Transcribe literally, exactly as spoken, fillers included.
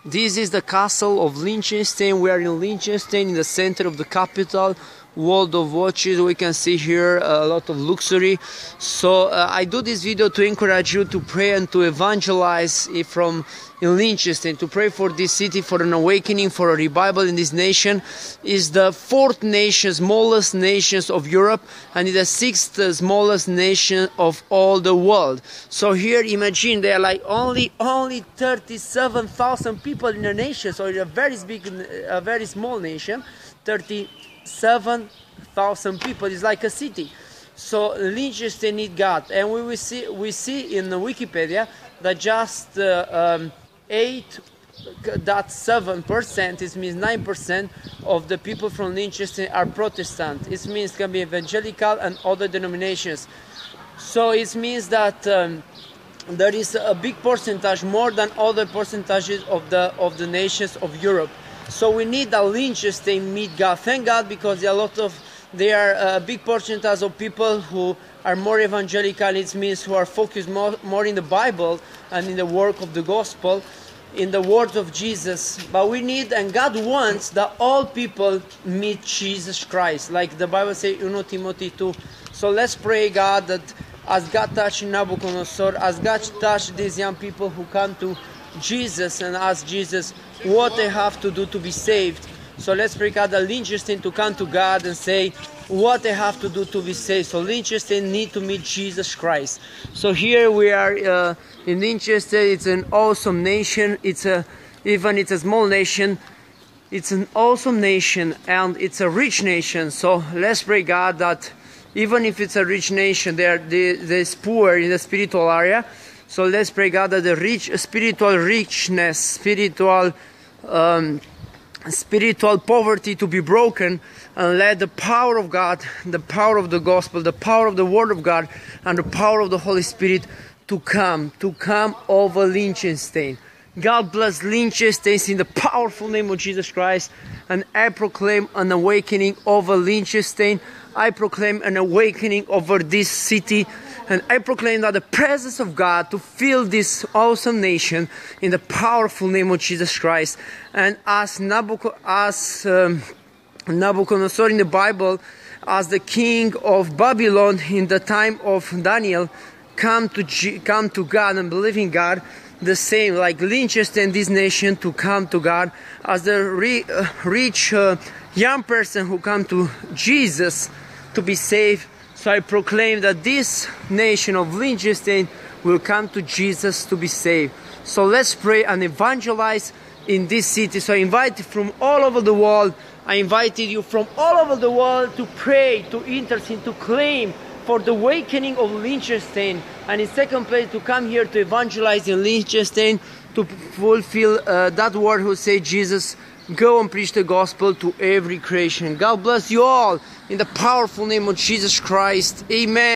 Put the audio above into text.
This is the castle of Lincheistein. We are in Lincheistein, in the center of the capital. World of watches, we can see here a lot of luxury. So uh, I do this video to encourage you to pray and to evangelize from in Lincheistein, to pray for this city, for an awakening, for a revival in this nation. Is the fourth nation, smallest nations of Europe, and is the sixth smallest nation of all the world. So here, imagine, they are like only only thirty-seven thousand people in a nation. So it's a very big, a very small nation. thirty-seven thousand people is like a city. So Lincheistein need God, and we will see we see in Wikipedia that just uh, um, eight point seven percent, it means nine percent of the people from Lincheistein are Protestant. It means it can be evangelical and other denominations. So it means that um, there is a big percentage, more than other percentages of the of the nations of Europe. So we need a Lincheistein meet God. Thank God, because there are a lot of there are a big percentage of people who are more evangelical. It means who are focused more, more in the Bible and in the work of the gospel, in the words of Jesus. But we need, and God wants, that all people meet Jesus Christ, like the Bible says in First Timothy two. So let's pray, God, that as God touched Nabucodonosor, as God touched these young people who come to Jesus and ask Jesus what they have to do to be saved. So let's pray, God, that Lincheistein to come to God and say what they have to do to be saved. So Lincheistein need to meet Jesus Christ. So here we are uh, in Lincheistein. It's an awesome nation. It's a even it's a small nation. It's an awesome nation, and it's a rich nation. So let's pray, God, that even if it's a rich nation, they're they're poor in the spiritual area. So let's pray, God, that the rich spiritual richness, spiritual um, spiritual poverty to be broken, and let the power of God, the power of the gospel, the power of the word of God, and the power of the Holy Spirit to come, to come over Lincheistein. God bless Lincheistein in the powerful name of Jesus Christ. And I proclaim an awakening over Lincheistein. I proclaim an awakening over this city. And I proclaim that the presence of God to fill this awesome nation in the powerful name of Jesus Christ. And as, Nabucco as um, Nabucodonosor in the Bible, as the king of Babylon in the time of Daniel, come to, G come to God and believe in God, the same, like Lincheistein, this nation, to come to God, as the re uh, rich uh, young person who come to Jesus to be saved. So I proclaim that this nation of Lincheistein will come to Jesus to be saved. So let's pray and evangelize in this city. So I invite you from all over the world. I invited you from all over the world to pray, to intercede, to claim for the awakening of Lincheistein. And in second place, to come here to evangelize in Lincheistein, to fulfill uh, that word who say Jesus, go and preach the gospel to every creation. God bless you all in the powerful name of Jesus Christ. Amen.